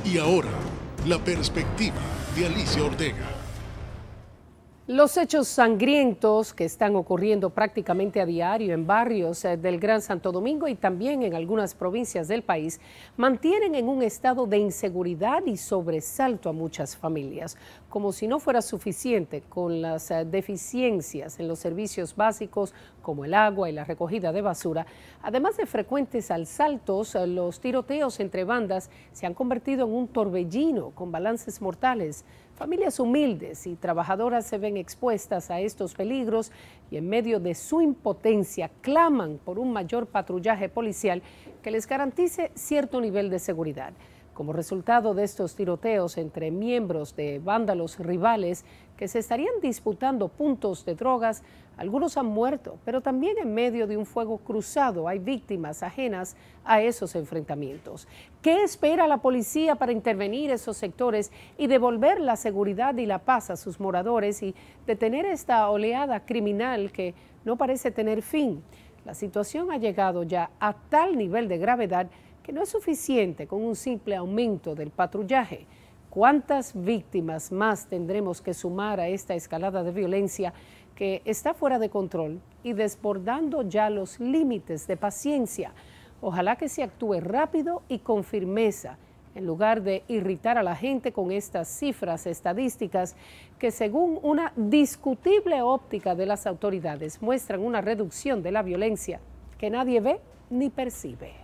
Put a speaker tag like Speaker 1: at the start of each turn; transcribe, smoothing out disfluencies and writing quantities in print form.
Speaker 1: Y ahora, la perspectiva de Alicia Ortega.
Speaker 2: Los hechos sangrientos que están ocurriendo prácticamente a diario en barrios del Gran Santo Domingo y también en algunas provincias del país mantienen en un estado de inseguridad y sobresalto a muchas familias, como si no fuera suficiente con las deficiencias en los servicios básicos como el agua y la recogida de basura. Además de frecuentes asaltos, los tiroteos entre bandas se han convertido en un torbellino con balances mortales. Familias humildes y trabajadoras se ven expuestas a estos peligros y en medio de su impotencia claman por un mayor patrullaje policial que les garantice cierto nivel de seguridad. Como resultado de estos tiroteos entre miembros de vándalos rivales que se estarían disputando puntos de drogas, algunos han muerto, pero también en medio de un fuego cruzado hay víctimas ajenas a esos enfrentamientos. ¿Qué espera la policía para intervenir esos sectores y devolver la seguridad y la paz a sus moradores y detener esta oleada criminal que no parece tener fin? La situación ha llegado ya a tal nivel de gravedad que no es suficiente con un simple aumento del patrullaje. ¿Cuántas víctimas más tendremos que sumar a esta escalada de violencia que está fuera de control y desbordando ya los límites de paciencia? Ojalá que se actúe rápido y con firmeza, en lugar de irritar a la gente con estas cifras estadísticas que, según una discutible óptica de las autoridades, muestran una reducción de la violencia que nadie ve ni percibe.